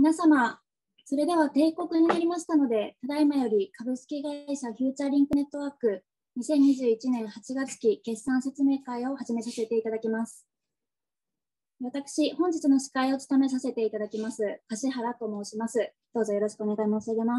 皆様、それでは定刻になりましたので、ただいまより株式会社フューチャーリンクネットワーク2021年8月期決算説明会を始めさせていただきます。私、本日の司会を務めさせていただきます、樫原と申します。どうぞよろしくお願い申し上げます。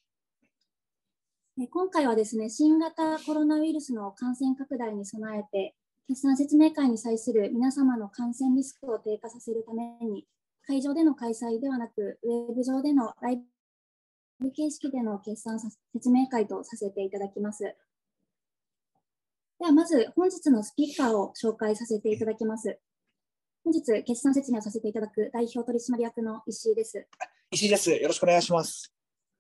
今回はですね、新型コロナウイルスの感染拡大に備えて、決算説明会に際する皆様の感染リスクを低下させるために、会場での開催ではなく、ウェブ上でのライブ形式での決算説明会とさせていただきます。では、まず本日のスピーカーを紹介させていただきます。本日、決算説明をさせていただく代表取締役の石井です。 石井です。よろしくお願いします。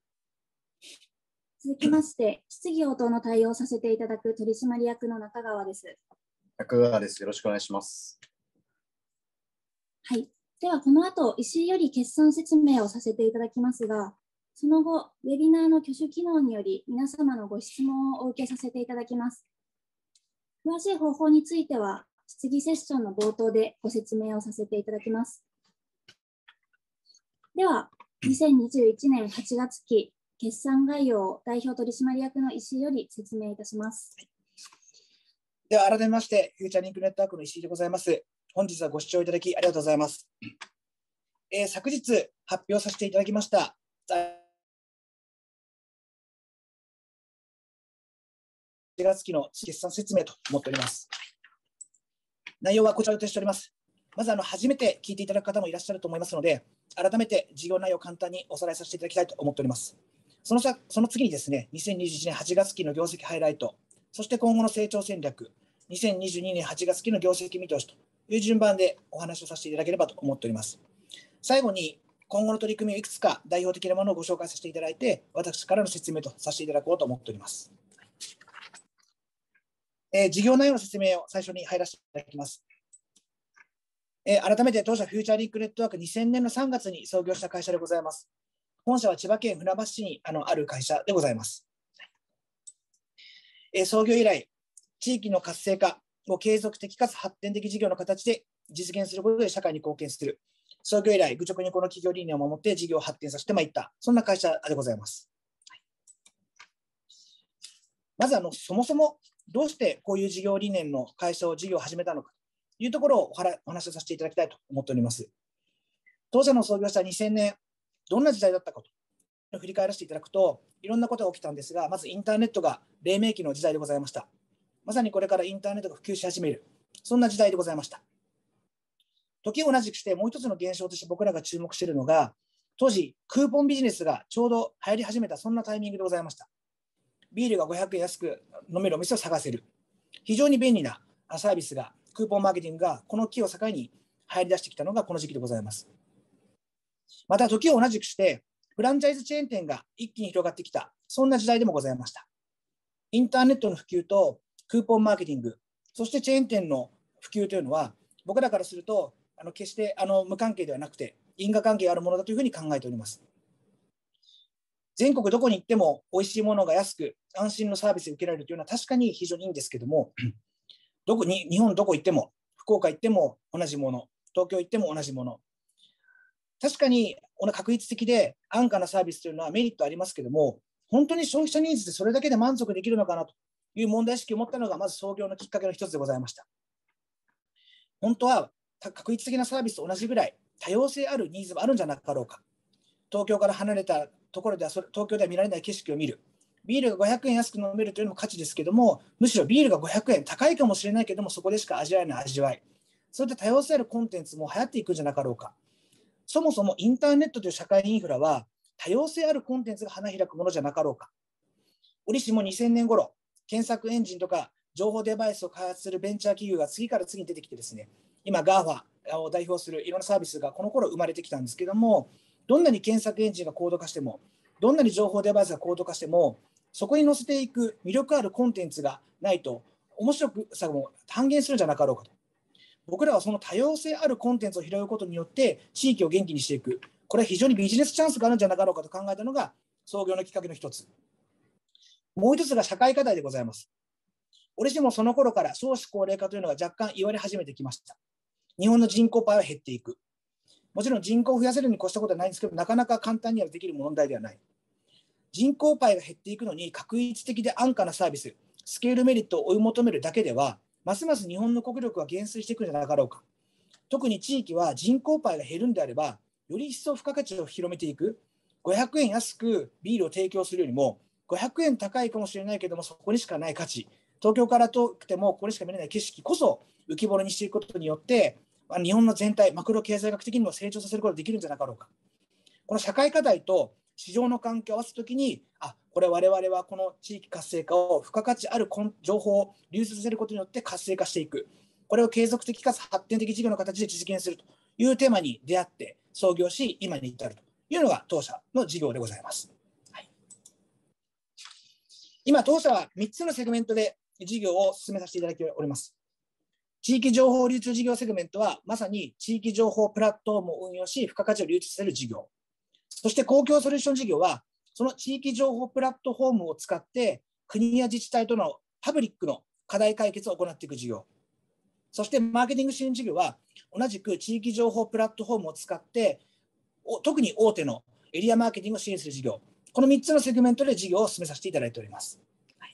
続きまして、質疑応答の対応をさせていただく取締役の中川です。 中川です。よろしくお願いします。 はい。では、この後、石井より決算説明をさせていただきますが、その後、ウェビナーの挙手機能により、皆様のご質問をお受けさせていただきます。詳しい方法については、質疑セッションの冒頭でご説明をさせていただきます。では、2021年8月期決算概要を代表取締役の石井より説明いたします。 では、改めまして、フューチャーリンクネットワークの石井でございます。本日はご視聴いただきありがとうございます。昨日発表させていただきました4月期の決算説明と思っております。内容はこちらとしております。まず初めて聞いていただく方もいらっしゃると思いますので、改めて事業内容を簡単におさらいさせていただきたいと思っております。その次にですね、2021年8月期の業績ハイライト、そして今後の成長戦略、2022年8月期の業績見通しという順番でお話をさせていただければと思っております。最後に今後の取り組みをいくつか代表的なものをご紹介させていただいて、私からの説明とさせていただこうと思っております。事業内容の説明を最初に入らせていただきます。改めて当社フューチャーリンクネットワーク2000年の3月に創業した会社でございます。本社は千葉県船橋市にある会社でございます。創業以来、地域の活性化を継続的かつ発展的事業の形で実現することで社会に貢献する。創業以来、愚直にこの企業理念を守って事業を発展させてまいった、そんな会社でございます。まずそもそもどうしてこういう事業理念の会社を事業を始めたのかというところをお話をさせていただきたいと思っております。当社の創業した2000年、どんな時代だったかと振り返らせていただくと、いろんなことが起きたんですが、まずインターネットが黎明期の時代でございました。まさにこれからインターネットが普及し始める、そんな時代でございました。時を同じくしてもう一つの現象として僕らが注目しているのが、当時クーポンビジネスがちょうど流行り始めた、そんなタイミングでございました。ビールが500円安く飲めるお店を探せる。非常に便利なサービスが、クーポンマーケティングがこの期を境に流行り出してきたのがこの時期でございます。また時を同じくしてフランチャイズチェーン店が一気に広がってきた、そんな時代でもございました。インターネットの普及とクーポンマーケティング、そしてチェーン店の普及というのは、僕らからすると決して無関係ではなくて因果関係があるものだというふうに考えております。全国どこに行っても美味しいものが安く安心のサービスを受けられるというのは確かに非常にいいんですけども、日本どこ行っても、福岡行っても同じもの、東京行っても同じもの、確かに確率的で安価なサービスというのはメリットありますけども、本当に消費者ニーズでそれだけで満足できるのかなという問題意識を持ったのがまず創業のきっかけの一つでございました。本当は確率的なサービスと同じぐらい多様性あるニーズがあるんじゃなかろうか。東京から離れたところでは東京では見られない景色を見る。ビールが500円安く飲めるというのも価値ですけども、むしろビールが500円高いかもしれないけども、そこでしか味わえない味わい。そういった多様性あるコンテンツも流行っていくんじゃなかろうか。そもそもインターネットという社会インフラは多様性あるコンテンツが花開くものじゃなかろうか。折しも2000年頃、検索エンジンとか情報デバイスを開発するベンチャー企業が次から次に出てきてですね、今 GAFA を代表するいろんなサービスがこの頃生まれてきたんですけども、どんなに検索エンジンが高度化しても、どんなに情報デバイスが高度化しても、そこに載せていく魅力あるコンテンツがないと面白さも半減するんじゃなかろうかと。僕らはその多様性あるコンテンツを拾うことによって地域を元気にしていく、これは非常にビジネスチャンスがあるんじゃなかろうかと考えたのが創業のきっかけの一つ。もう一つが社会課題でございます。折しもその頃から少子高齢化というのが若干言われ始めてきました。日本の人口パイは減っていく。 もちろん人口を増やせるに越したことはないんですけど、なかなか簡単にはできる問題ではない。人口パイが減っていくのに、確一的で安価なサービス、スケールメリットを追い求めるだけでは、ますます日本の国力は減衰していくんじゃなかろうか。特に地域は人口パイが減るんであれば、より一層付加価値を広めていく。500円安くビールを提供するよりも、500円高いかもしれないけども、そこにしかない価値、東京から遠くてもここにしか見れない景色こそ浮き彫りにしていくことによって、日本の全体、マクロ経済学的にも成長させることができるんじゃなかろうか。この社会課題と市場の関係を合わせたときに、これ我々はこの地域活性化を付加価値ある情報を流出させることによって活性化していく。これを継続的かつ発展的事業の形で実現するというテーマに出会って創業し、今に至るというのが当社の事業でございます。はい、今、当社は3つのセグメントで事業を進めさせていただいております。地域情報流通事業セグメントは、まさに地域情報プラットフォームを運用し、付加価値を流出させる事業。そして公共ソリューション事業は、その地域情報プラットフォームを使って、国や自治体とのパブリックの課題解決を行っていく事業。そしてマーケティング支援事業は、同じく地域情報プラットフォームを使って、特に大手のエリアマーケティングを支援する事業。この3つのセグメントで事業を進めさせていただいております。はい、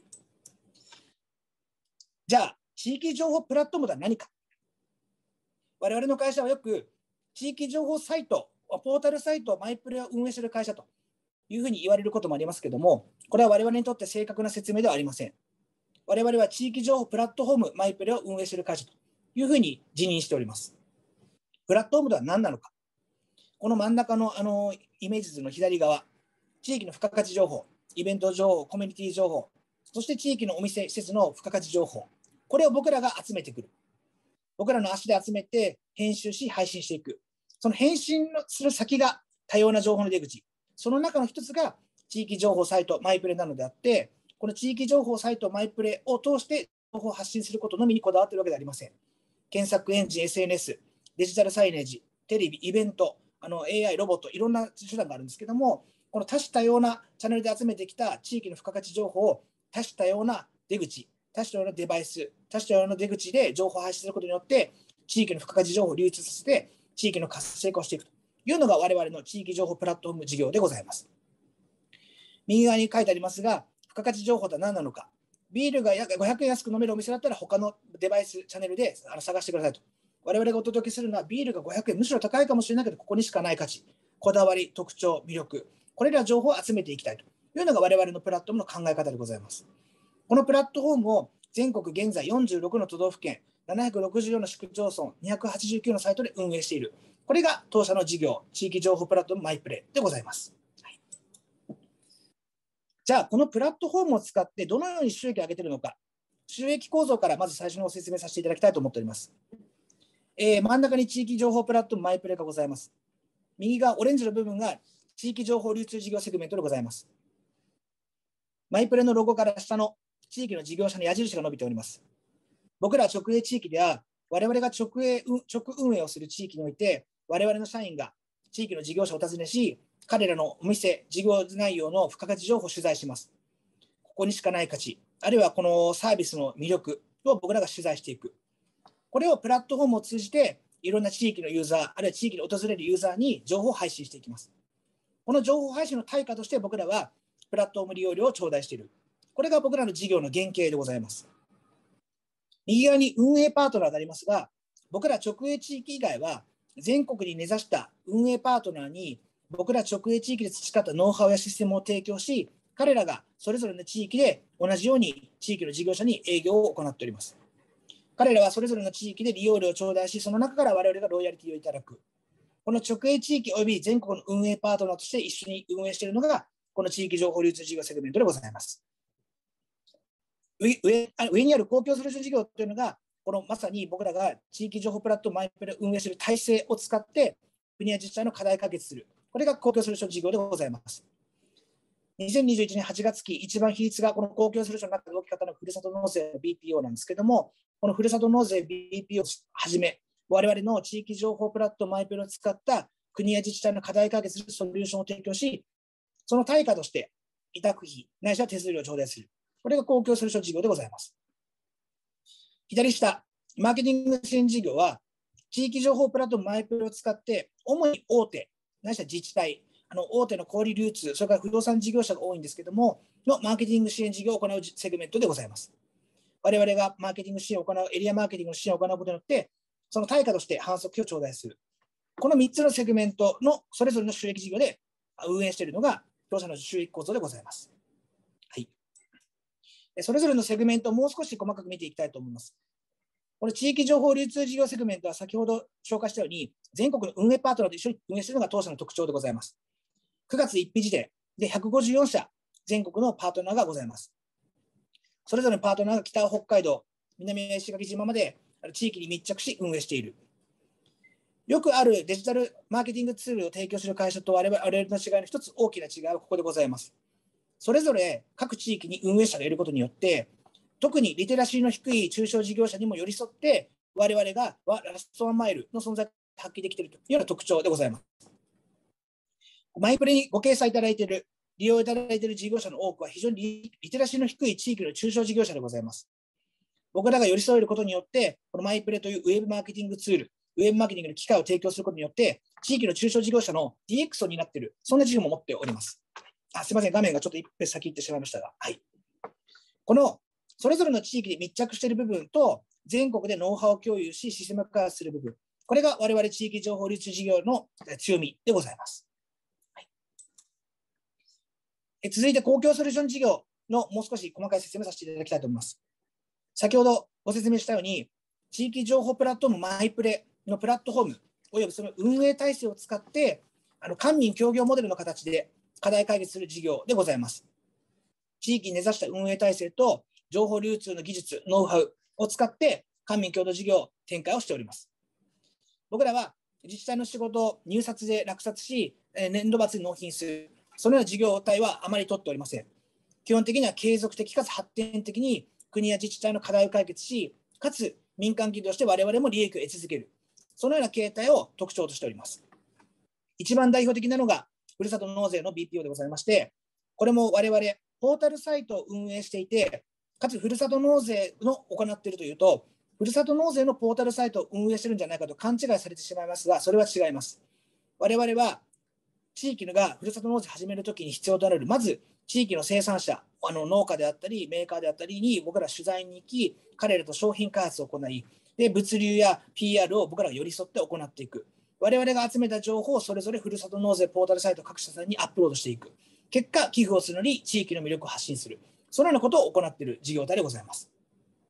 じゃあ、地域情報プラットフォームとは何か。我々の会社はよく地域情報サイト、ポータルサイト、マイプレを運営している会社というふうに言われることもありますけれども、これは我々にとって正確な説明ではありません。我々は地域情報プラットフォーム、マイプレを運営している会社というふうに自認しております。プラットフォームとは何なのか。この真ん中のイメージ図の左側、地域の付加価値情報、イベント情報、コミュニティ情報、そして地域のお店、施設の付加価値情報、これを僕らが集めてくる。僕らの足で集めて編集し配信していく。その編集する先が多様な情報の出口。その中の一つが地域情報サイトマイプレなのであって、この地域情報サイトマイプレを通して情報を発信することのみにこだわっているわけではありません。検索エンジン、SNS、デジタルサイネージ、テレビ、イベント、AI、ロボット、いろんな手段があるんですけども、この多種多様なチャンネルで集めてきた地域の付加価値情報を多種多様な出口、多種多様なデバイス、多種多様な出口で情報を配信することによって、地域の付加価値情報を流出させて、地域の活性化をしていくというのが我々の地域情報プラットフォーム事業でございます。右側に書いてありますが、付加価値情報とは何なのか。ビールが500円安く飲めるお店だったら、他のデバイス、チャンネルで探してくださいと。我々がお届けするのは、ビールが500円、むしろ高いかもしれないけど、ここにしかない価値、こだわり、特徴、魅力、これら情報を集めていきたいというのが我々のプラットフォームの考え方でございます。このプラットフォームを全国現在46の都道府県、764の市区町村、289のサイトで運営している。これが当社の事業、地域情報プラットフォームマイプレでございます。はい、じゃあ、このプラットフォームを使ってどのように収益を上げているのか、収益構造からまず最初にご説明させていただきたいと思っております。真ん中に地域情報プラットフォームマイプレがございます。右側、オレンジの部分が地域情報流通事業セグメントでございます。マイプレのロゴから下の地域の事業者の矢印が伸びております。僕ら直営地域では、我々が直運営をする地域において、我々の社員が地域の事業者を訪ねし、彼らのお店、事業内容の付加価値情報を取材します。ここにしかない価値、あるいはこのサービスの魅力を僕らが取材していく。これをプラットフォームを通じて、いろんな地域のユーザー、あるいは地域に訪れるユーザーに情報を配信していきます。この情報配信の対価として僕らはプラットフォーム利用料を頂戴している。これが僕らの事業の原型でございます。右側に運営パートナーがありますが、僕ら直営地域以外は全国に根ざした運営パートナーに僕ら直営地域で培ったノウハウやシステムを提供し、彼らがそれぞれの地域で同じように地域の事業者に営業を行っております。彼らはそれぞれの地域で利用料を頂戴し、その中から我々がロイヤリティをいただく。この直営地域及び全国の運営パートナーとして一緒に運営しているのが、この地域情報流通事業セグメントでございます。上にある公共ソリューション事業というのが、このまさに僕らが地域情報プラットフォームマイプレを運営している体制を使って、国や自治体の課題解決する。これが公共ソリューション事業でございます。2021年8月期、一番比率がこの公共ソリューションの中で大きかったのはふるさと納税の BPO なんですけども、このふるさと納税 BPO をはじめ、我々の地域情報プラットフォームマイプレを使った国や自治体の課題解決するソリューションを提供し、その対価として委託費、ないしは手数料を頂戴する。これが公共ソリューション事業でございます。左下、マーケティング支援事業は、地域情報プラットフォームマイプレを使って、 主に大手、ないしは自治体、大手の小売流通、それから不動産事業者が多いんですけども、のマーケティング支援事業を行うセグメントでございます。我々がマーケティング支援を行う、エリアマーケティングの支援を行うことによって、その対価として反則費を頂戴する。この3つのセグメントのそれぞれの収益事業で運営しているのが当社の収益構造でございます。はい。それぞれのセグメントをもう少し細かく見ていきたいと思います。この地域情報流通事業セグメントは先ほど紹介したように、全国の運営パートナーと一緒に運営しているのが当社の特徴でございます。9月1日時点で154社、全国のパートナーがございます。それぞれのパートナーが北北海道、南石垣島まで地域に密着し運営している。よくあるデジタルマーケティングツールを提供する会社と我々の違いの一つ大きな違いはここでございます。それぞれ各地域に運営者がいることによって、特にリテラシーの低い中小事業者にも寄り添って、我々がラストワンマイルの存在を発揮できているというような特徴でございます。マイプレにご掲載いただいている、利用いただいている事業者の多くは非常にリテラシーの低い地域の中小事業者でございます。僕らが寄り添えることによって、このマイプレというウェブマーケティングツール、ウェブマーケティングの機会を提供することによって、地域の中小事業者の DX を担っている、そんな事業も持っております。すみません、画面がちょっと一歩先行ってしまいましたが、はい。このそれぞれの地域で密着している部分と、全国でノウハウを共有し、システム化する部分、これが我々地域情報流通事業の強みでございます。はい、続いて、公共ソリューション事業のもう少し細かい説明させていただきたいと思います。先ほどご説明したように、地域情報プラットフォームマイプレのプラットフォーム、およびその運営体制を使って、官民協業モデルの形で課題解決する事業でございます。地域に根ざした運営体制と情報流通の技術、ノウハウを使って官民共同事業展開をしております。僕らは自治体の仕事を入札で落札し、年度末に納品する、そのような事業体はあまり取っておりません。基本的には継続的かつ発展的に国や自治体の課題を解決し、かつ民間企業として我々も利益を得続ける、そのような形態を特徴としております。一番代表的なのが、ふるさと納税の BPO でございまして、これも我々、ポータルサイトを運営していて、かつふるさと納税の行っているというと、ふるさと納税のポータルサイトを運営しているんじゃないかと勘違いされてしまいますが、それは違います。我々は地域がふるさと納税を始めるときに必要となる、まず地域の生産者、農家であったり、メーカーであったりに僕ら取材に行き、彼らと商品開発を行い、で物流や PR を僕らが寄り添って行っていく。我々が集めた情報をそれぞれふるさと納税ポータルサイト各社さんにアップロードしていく。結果、寄付をするのに地域の魅力を発信する。そのようなことを行っている事業体でございます。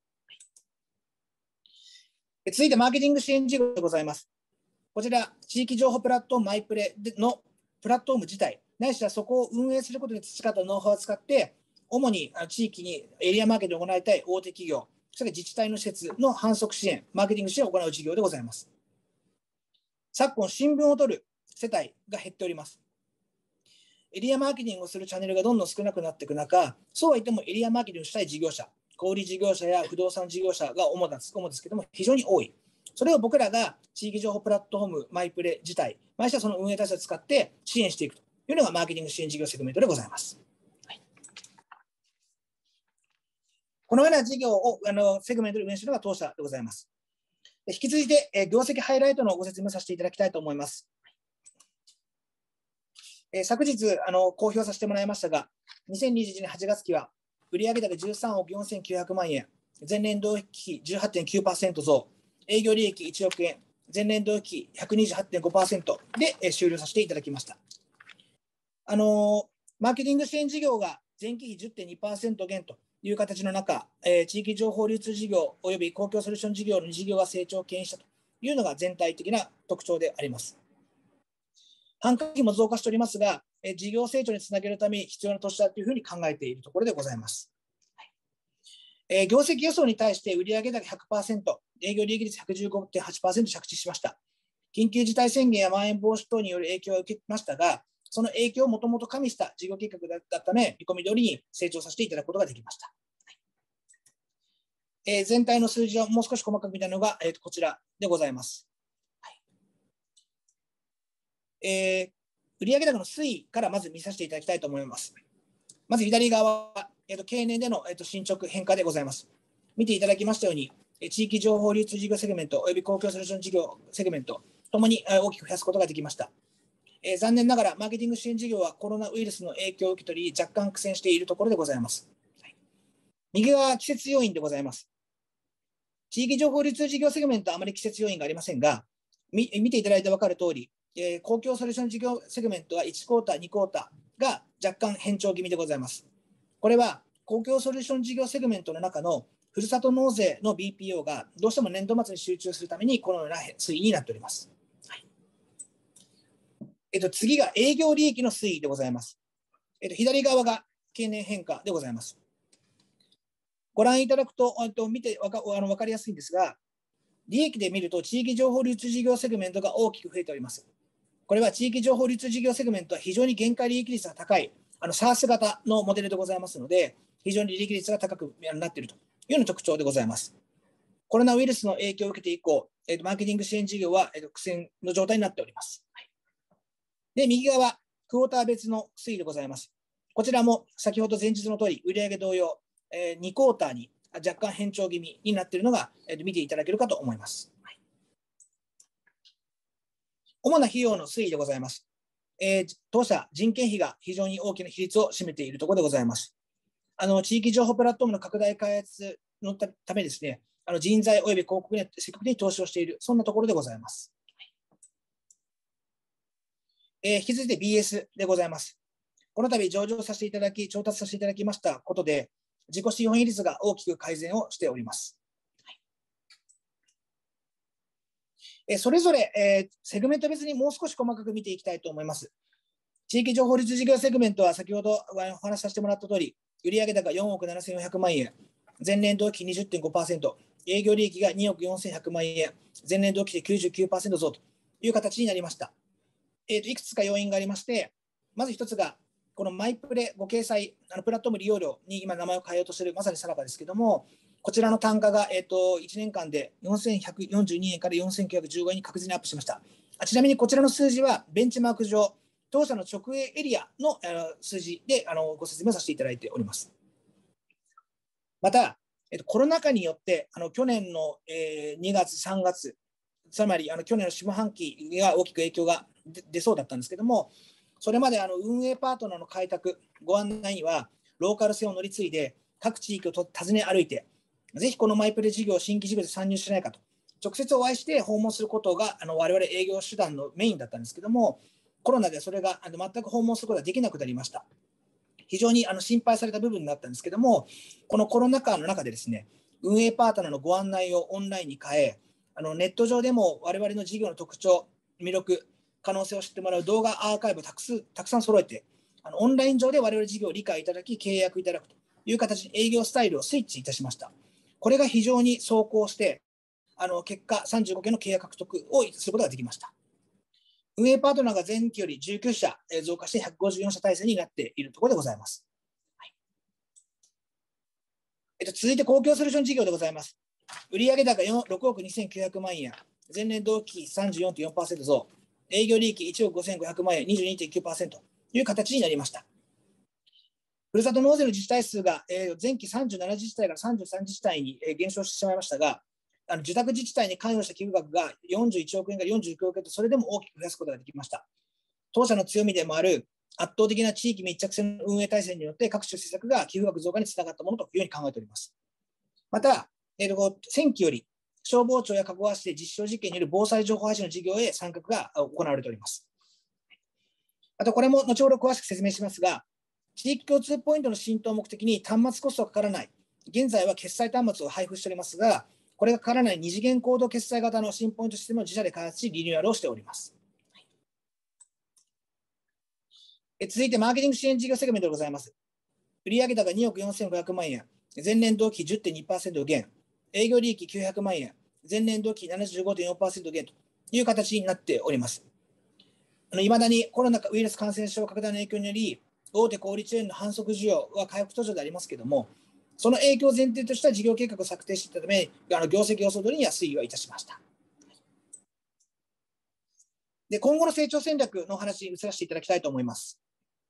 続いて、マーケティング支援事業でございます。こちら、地域情報プラットフォームマイプレのプラットフォーム自体、ないしはそこを運営することに培ったノウハウを使って、主に地域にエリアマーケティングを行いたい大手企業、それから自治体の施設の販促支援、マーケティング支援を行う事業でございます。昨今、新聞を取る世帯が減っております。エリアマーケティングをするチャンネルがどんどん少なくなっていく中、そうは言ってもエリアマーケティングをしたい事業者、小売事業者や不動産事業者が主ですけども、非常に多い。それを僕らが地域情報プラットフォームマイプレ自体、ましてはその運営体制を使って支援していくというのがマーケティング支援事業セグメントでございます。はい、このような事業をセグメントで運営するのが当社でございます。引き続いて、業績ハイライトのご説明させていただきたいと思います。昨日公表させてもらいましたが、2021年8月期は売上高13億4900万円、前年同期比 18.9% 増、営業利益1億円、前年同期比 128.5% で終了させていただきました。マーケティング支援事業が前期比 10.2% 減という形の中、地域情報流通事業および公共ソリューション事業の2事業が成長を牽引したというのが全体的な特徴であります。販管費も増加しておりますが、事業成長につなげるために必要な投資だというふうに考えているところでございます。業績予想に対して売上高 100%、営業利益率 115.8% 着地しました。緊急事態宣言やまん延防止等による影響を受けましたが、その影響をもともと加味した事業計画だったため、見込み通りに成長させていただくことができました。全体の数字をもう少し細かく見たのが、こちらでございます。売上高の推移からまず見させていただきたいと思います。まず左側は、経年での、進捗変化でございます。見ていただきましたように、地域情報流通事業セグメントおよび公共ソリューション事業セグメント、 ともに大きく増やすことができました。残念ながら、マーケティング支援事業はコロナウイルスの影響を受け取り、若干苦戦しているところでございます。右側は季節要因でございます。地域情報流通事業セグメントはあまり季節要因がありませんが、見ていただいて分かる通り、公共ソリューション事業セグメントは1クォーター、2クォーターが若干変調気味でございます。これは公共ソリューション事業セグメントの中のふるさと納税の BPO がどうしても年度末に集中するためにこのような推移になっております。次が営業利益の推移でございます。左側が経年変化でございます。ご覧いただくと、見て分かりやすいんですが、利益で見ると地域情報流通事業セグメントが大きく増えております。これは地域情報流通事業セグメントは非常に限界利益率が高い、SaaS 型のモデルでございますので、非常に利益率が高くなっているというような特徴でございます。コロナウイルスの影響を受けて以降、マーケティング支援事業は苦戦の状態になっております。で、右側、クォーター別の推移でございます。こちらも先ほど前日の通り、売上同様、2クォーターに若干変調気味になっているのが見ていただけるかと思います。主な費用の推移でございます。当社、人件費が非常に大きな比率を占めているところでございます。地域情報プラットフォームの拡大開発のためですね、人材および広告に積極的に投資をしている、そんなところでございます。引き続いて BS でございます。この度上場させていただき、調達させていただきましたことで、自己資本比率が大きく改善をしております。それぞれ、セグメント別にもう少し細かく見ていきたいと思います。地域情報流通事業セグメントは先ほどお話しさせてもらった通り、売上高4億7400万円、前年同期 20.5%、営業利益が2億4100万円、前年同期で 99% 増という形になりました。いくつか要因がありまして、まず一つが、このマイプレご掲載、プラットフォーム利用料に今名前を変えようとしている、まさにさらばですけれども、こちらの単価が、1年間で4142円から4915円に確実にアップしました。ちなみにこちらの数字は、ベンチマーク上、当社の直営エリアの数字でご説明させていただいております。また、コロナ禍によって、去年の2月、3月、つまり去年の下半期が大きく影響が出そうだったんですけども、それまで運営パートナーの開拓、ご案内には、ローカル線を乗り継いで、各地域を訪ね歩いて、ぜひこのマイプレ事業、新規事業で参入しないかと、直接お会いして訪問することが我々営業手段のメインだったんですけども、コロナでそれが全く訪問することができなくなりました。非常に心配された部分だったんですけども、このコロナ禍の中でですね、運営パートナーのご案内をオンラインに変え、ネット上でも我々の事業の特徴、魅力、可能性を知ってもらう動画アーカイブをたくさん揃えて、オンライン上で我々事業を理解いただき、契約いただくという形に営業スタイルをスイッチいたしました。これが非常に奏功して、結果35件の契約獲得をすることができました。運営パートナーが前期より19社増加して154社体制になっているところでございます。続いて公共ソリューション事業でございます。売上高6億2900万円、前年同期 34.4% 増、営業利益1億5500万円、22.9% という形になりました。ふるさと納税の自治体数が前期37自治体から33自治体に減少してしまいましたが、受託自治体に関与した寄付額が41億円から49億円と、それでも大きく増やすことができました。当社の強みでもある圧倒的な地域密着性の運営体制によって各種施策が寄付額増加につながったものというふうに考えております。また、先期より消防庁や加古川市で実証実験による防災情報配信の事業へ参画が行われております。あと、これも後ほど詳しく説明しますが、地域共通ポイントの浸透を目的に端末コストがかからない、現在は決済端末を配布しておりますが、これがかからない二次元コード決済型の新ポイントシステムを自社で開発し、リニューアルをしております。続いて、マーケティング支援事業セグメントでございます。売上高2億4500万円、前年同期 10.2% 減、営業利益900万円、前年同期 75.4% 減という形になっております。いまだにコロナウイルス感染症拡大の影響により、大手小売チェーンの販促需要は回復途上でありますけれども、その影響を前提とした事業計画を策定していたため、業績予想通りには推移はいたしました。で、今後の成長戦略の話に移らせていただきたいと思います。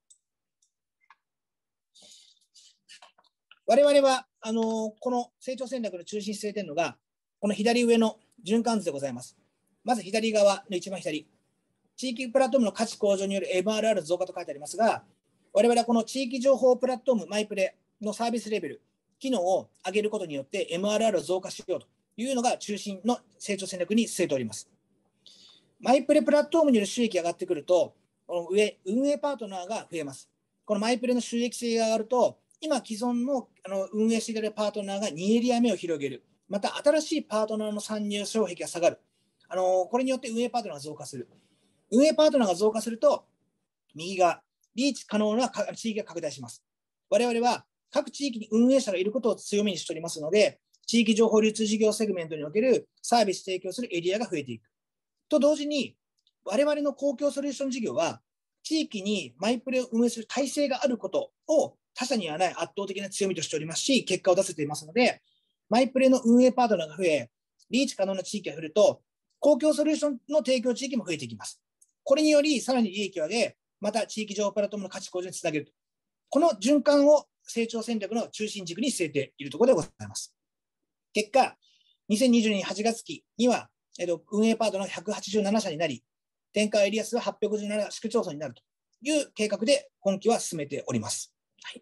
我々はこの成長戦略の中心に据えているのが、この左上の循環図でございます。 まず左側の一番左、地域プラットフォームの価値向上による MRR 増加と書いてありますが、我々はこの地域情報プラットフォームマイプレのサービスレベル、機能を上げることによって MRR を増加しようというのが中心の成長戦略に据えております。マイプレプラットフォームによる収益が上がってくると、この運営パートナーが増えます。このマイプレの収益性が上がると、今既存の運営しているパートナーが2エリア目を広げる。また新しいパートナーの参入障壁が下がる。これによって運営パートナーが増加する。運営パートナーが増加すると、右側、リーチ可能な地域が拡大します。我々は各地域に運営者がいることを強みにしておりますので、地域情報流通事業セグメントにおけるサービス提供するエリアが増えていく。と同時に、我々の公共ソリューション事業は、地域にマイプレを運営する体制があることを他社にはない圧倒的な強みとしておりますし、結果を出せていますので、マイプレの運営パートナーが増え、リーチ可能な地域が増えると、公共ソリューションの提供地域も増えていきます。これにより、さらに利益を上げ、また地域情報プラットフォームの価値向上につなげると。この循環を成長戦略の中心軸に据えているところでございます。結果、2022年8月期には、運営パートナー187社になり、展開エリア数は857市区町村になるという計画で今期は進めております。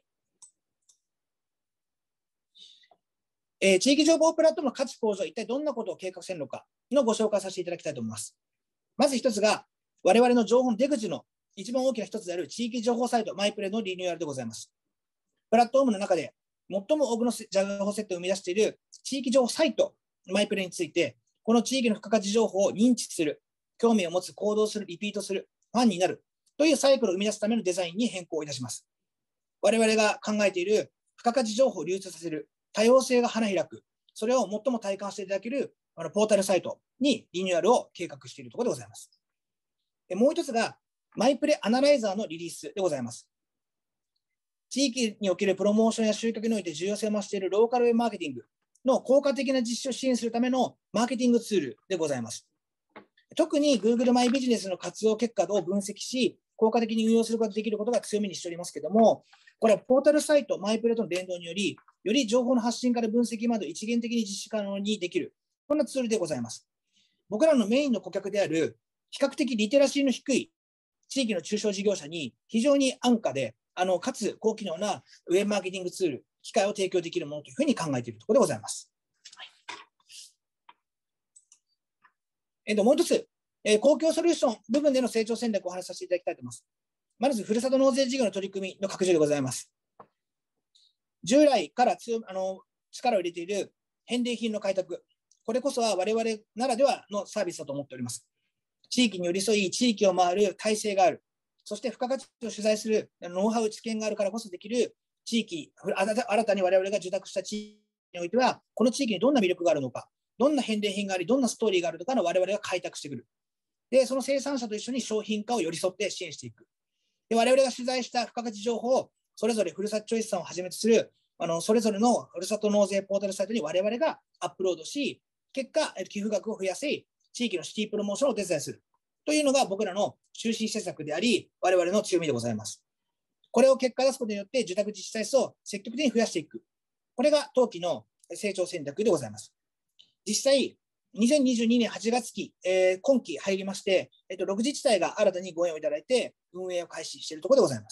地域情報プラットフォームの価値向上、一体どんなことを計画しているのかのご紹介させていただきたいと思います。まず一つが、我々の情報の出口の一番大きな一つである地域情報サイトマイプレのリニューアルでございます。プラットフォームの中で最も多くの情報セットを生み出している地域情報サイトマイプレについて、この地域の付加価値情報を認知する、興味を持つ、行動する、リピートする、ファンになるというサイクルを生み出すためのデザインに変更いたします。我々が考えている付加価値情報を流通させる、多様性が花開く、それを最も体感していただけるポータルサイトにリニューアルを計画しているところでございます。もう一つが、マイプレアナライザーのリリースでございます。地域におけるプロモーションや集客において重要性を増しているローカルウェブマーケティングの効果的な実施を支援するためのマーケティングツールでございます。特に Google マイビジネスの活用結果を分析し、効果的に運用することができることが強みにしておりますけれども、これはポータルサイト、マイプレとの連動により、より情報の発信から分析まで一元的に実施可能にできる、こんなツールでございます。僕らのメインの顧客である、比較的リテラシーの低い地域の中小事業者に非常に安価で、かつ高機能なウェブマーケティングツール、機会を提供できるものというふうに考えているところでございます。もう一つ、公共ソリューション部分での成長戦略をお話しさせていただきたいと思います。まず、ふるさと納税事業の取り組みの拡充でございます。従来から力を入れている返礼品の開拓、これこそは我々ならではのサービスだと思っております。地域に寄り添い、地域を回る体制がある、そして付加価値を取材するノウハウ、知見があるからこそできる地域、新たに我々が受託した地域においては、この地域にどんな魅力があるのか、どんな返礼品があり、どんなストーリーがあるのかの我々が開拓してくる。で、その生産者と一緒に商品化を寄り添って支援していく。で、我々が取材した付加価値情報を、それぞれふるさとチョイスさんをはじめとする、それぞれのふるさと納税ポータルサイトに我々がアップロードし、結果、寄付額を増やし、地域のシティプロモーションをお手伝いする。というのが僕らの中心施策であり、我々の強みでございます。これを結果出すことによって、受託自治体数を積極的に増やしていく。これが当期の成長戦略でございます。実際、2022年8月期、今期入りまして、6自治体が新たにご縁をいただいて、運営を開始しているところでございます。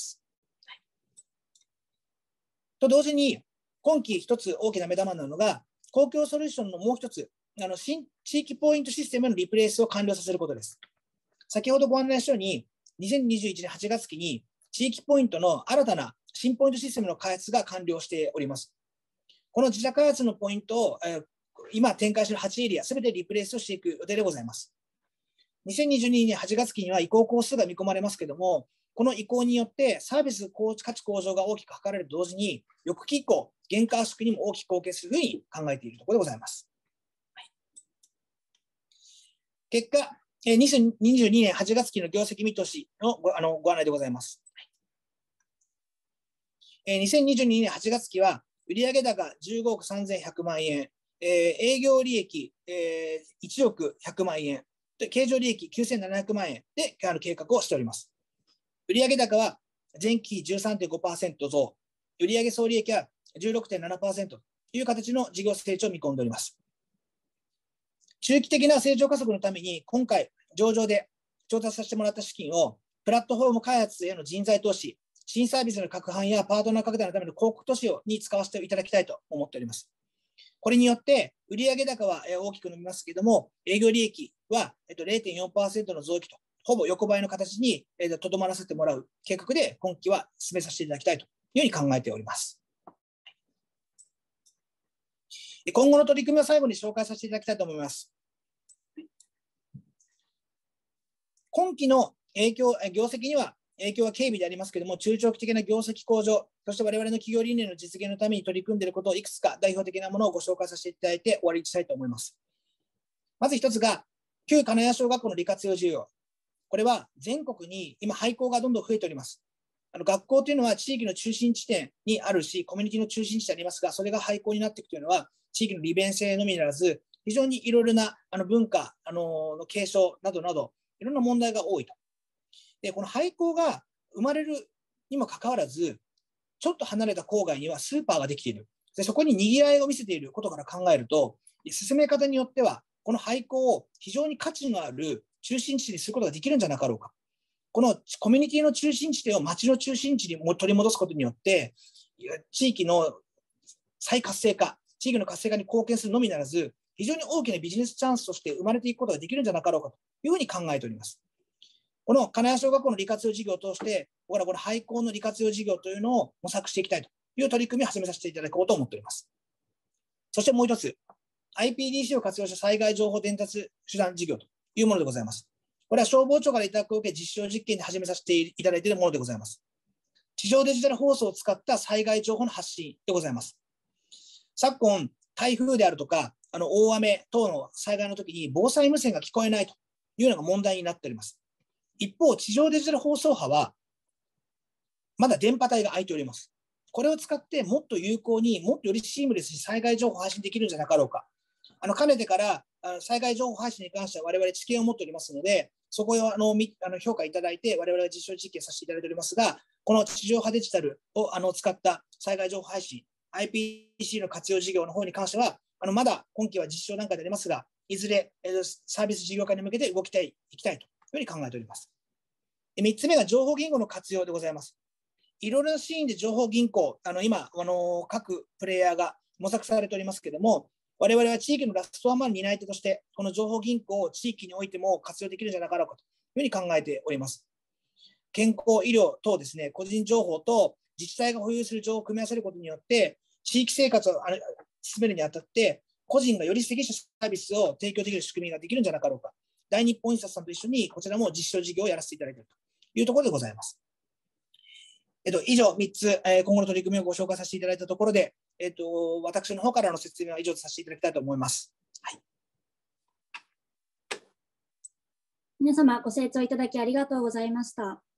と同時に、今期一つ大きな目玉なのが、公共ソリューションのもう一つ、新地域ポイントシステムのリプレイスを完了させることです。先ほどご案内したように、2021年8月期に地域ポイントの新たな新ポイントシステムの開発が完了しております。この自社開発のポイントを、今展開している8エリア、すべてリプレイスをしていく予定でございます。2022年8月期には移行工数が見込まれますけれども、この移行によってサービス価値向上が大きく図られると同時に、翌期以降、原価圧縮にも大きく貢献するふうに考えているところでございます。結果、2022年8月期の業績見通しのご案内でございます。2022年8月期は、売上高15億3100万円、営業利益1億100万円、経常利益9700万円で計画をしております。売上高は前期比 13.5% 増、売上総利益は 16.7% という形の事業成長を見込んでおります。 中期的な成長加速のために、今回、上場で調達させてもらった資金を、プラットフォーム開発への人材投資、新サービスの拡販やパートナー拡大のための広告投資に使わせていただきたいと思っております。これによって、売上高は大きく伸びますけれども、営業利益は 0.4% の増益と、ほぼ横ばいの形にとどまらせてもらう計画で、今期は進めさせていただきたいというふうに考えております。今後の取り組みを最後に紹介させていただきたいと思います。今期の業績には影響は軽微でありますけれども、中長期的な業績向上、そして我々の企業理念の実現のために取り組んでいることをいくつか代表的なものをご紹介させていただいて終わりにしたいと思います。まず一つが、旧金谷小学校の利活用事業。これは全国に今、廃校がどんどん増えております。学校というのは地域の中心地点にあるし、コミュニティの中心地でありますが、それが廃校になっていくというのは、地域の利便性のみならず、非常にいろいろな文化の継承などなど、いろんな問題が多いと。で、この廃校が生まれるにもかかわらず、ちょっと離れた郊外にはスーパーができている。で、そこに賑わいを見せていることから考えると、進め方によっては、この廃校を非常に価値のある中心地にすることができるんじゃなかろうか。このコミュニティの中心地点を町の中心地に取り戻すことによって、地域の再活性化、地域の活性化に貢献するのみならず、非常に大きなビジネスチャンスとして生まれていくことができるんじゃなかろうかというふうに考えております。この金谷小学校の利活用事業を通して、僕らこの廃校の利活用事業というのを模索していきたいという取り組みを始めさせていただこうと思っております。そしてもう一つ、IPDC を活用した災害情報伝達手段事業というものでございます。これは消防庁から委託を受け実証実験で始めさせていただいているものでございます。地上デジタル放送を使った災害情報の発信でございます。昨今、台風であるとか、大雨等の災害の時に防災無線が聞こえないというのが問題になっております。一方、地上デジタル放送波は、まだ電波帯が空いております。これを使ってもっと有効に、もっとよりシームレスに災害情報を発信できるんじゃなかろうか。かねてから災害情報発信に関しては我々知見を持っておりますので、そこを評価いただいて、我々が実証実験させていただいておりますが、この地上波デジタルを使った災害情報配信、IPC の活用事業の方に関しては、まだ今期は実証段階でありますが、いずれサービス事業化に向けていきたいというふうに考えております。3つ目が情報銀行の活用でございます。いろいろなシーンで情報銀行、今、各プレイヤーが模索されておりますけれども、我々は地域のラストワンマンの担い手として、この情報銀行を地域においても活用できるんじゃなかろうかというふうに考えております。健康、医療等ですね、個人情報と自治体が保有する情報を組み合わせることによって、地域生活を進めるにあたって、個人がより適したサービスを提供できる仕組みができるんじゃなかろうか。大日本印刷さんと一緒にこちらも実証事業をやらせていただいているというところでございます。以上3つ、今後の取り組みをご紹介させていただいたところで、私の方からの説明は以上とさせていただきたいと思います。はい、 皆様ご清聴いただきありがとうございました。